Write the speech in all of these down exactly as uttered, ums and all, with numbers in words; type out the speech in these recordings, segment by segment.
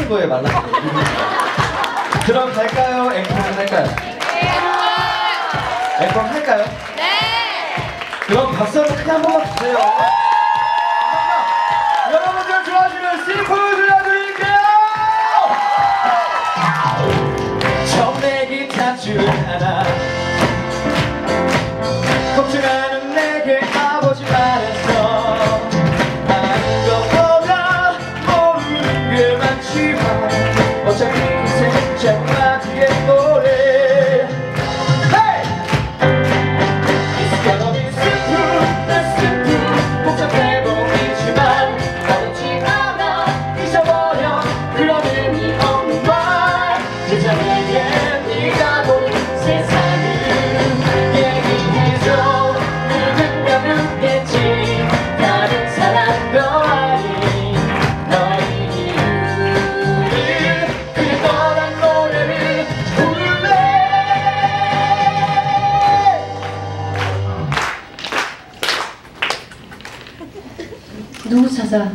말라지는 거예요, 말라지는 거. 그럼 갈까요? 앵콜은 할까요? 앵콜 할까요? 네! 그럼 박수 한번 크게 한 번만 주세요. 여러분들 좋아하시는 심플 들려드릴게요! 처음 내 기타 줄 하나 걱정하는 내게 아버지 말했어. 아는 것보다 모르는 게 많지만 어차피 인생 장마지의 노래. Hey! It's gonna be simple, that's simple. 복잡해 보이지만 어렵지 않아. 잊어버려 그런 의미 없는 말. 진짜 내게 네가 보는 세상을 얘기해줘. 누군가 묻겠지. 다른 사람도 아닌 너의 이유를. 그래 떠난 노래를 부를래. 누구 찾아?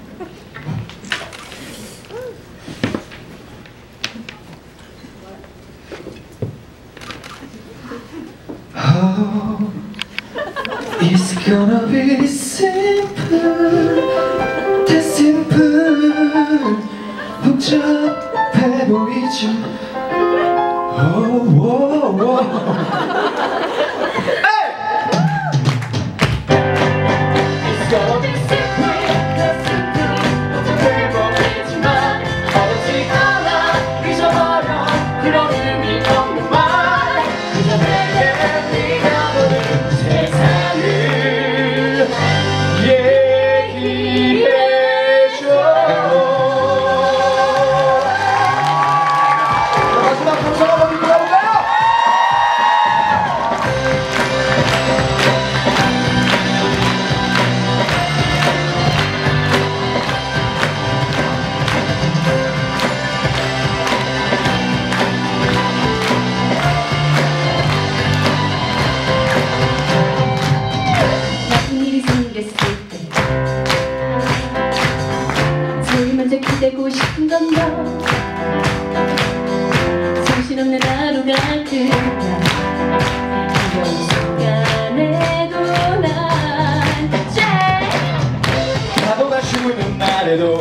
Oh, it's gonna be simple, that's simple. 복잡해 보이지. Oh, oh, oh. Hey! It's gonna be simple, that's simple. 복잡해 보이지만 어렵지 않아. 잊어버려 그런 의미 없는 말. 그저 내게 네가 보는 세상을 얘기해줘. 자, 마지막 감성 한번 듣고 가볼까요? 나쁜 일이 생겼을 때 제일 먼저 기대고 싶은 건 너. 정신없는 하루가 끝나 이런 순간에도 난 파도가 쉬는 날에도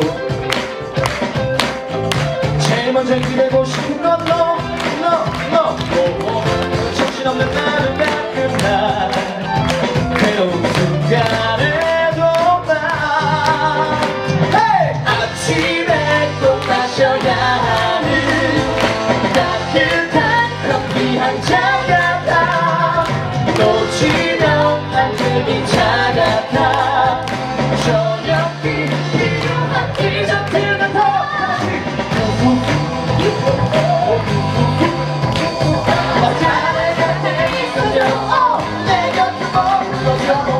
제일 먼저 기대고 싶은 건 너, 너, 너. 정신없는 하루가 끝나 괴로운 순간에도 난 Hey! 아침에 꼭 마셔야 하는 따뜻한 커피 한 잔 같아. 놓치면 한 줌이 차갑다. 저녁이 필요한 디저트 같아. 어쩌네 곁에 있어줘. 내 곁에 머물러줘.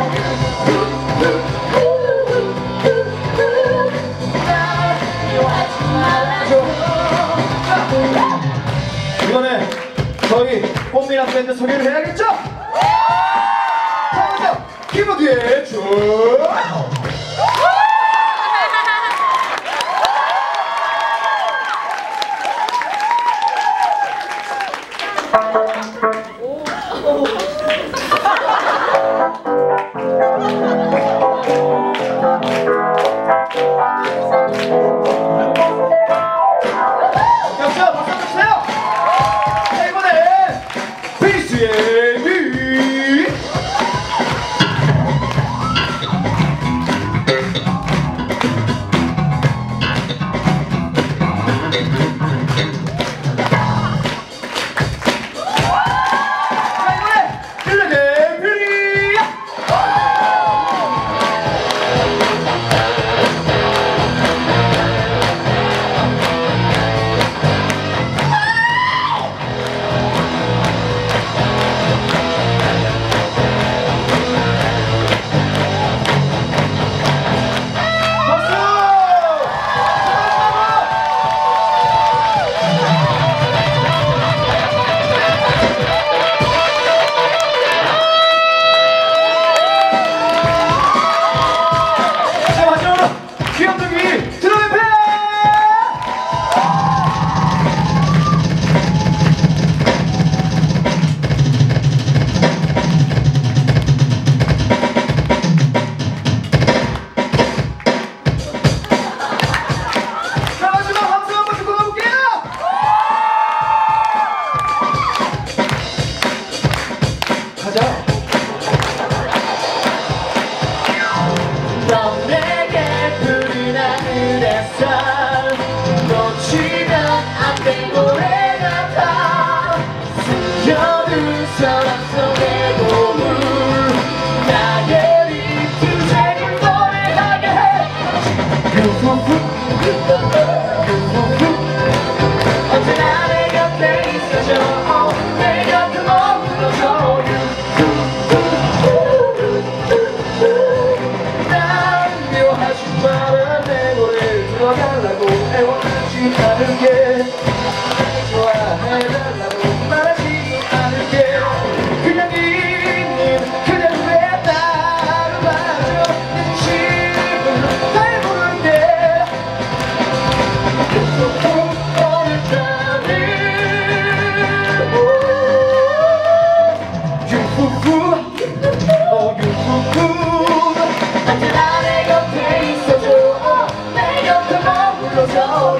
날 미워하지 말아줘. 이번에 저희 꽃미남 밴드 소개를 해야겠죠? 자, 먼저 키보드에 쭉. 역시나 박수 한번 주세요. 자, 이번엔 피스의 미. 자, 이번엔 필르게 어 유후후 언제나 내 곁에 있어줘 내 곁에 머물러줘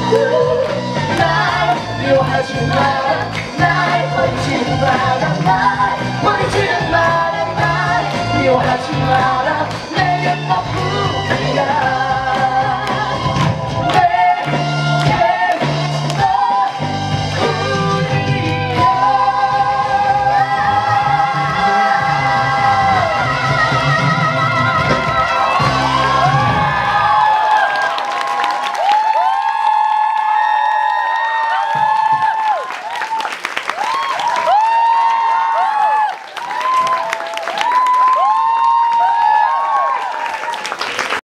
날 미워하지 마 날 버리지 마라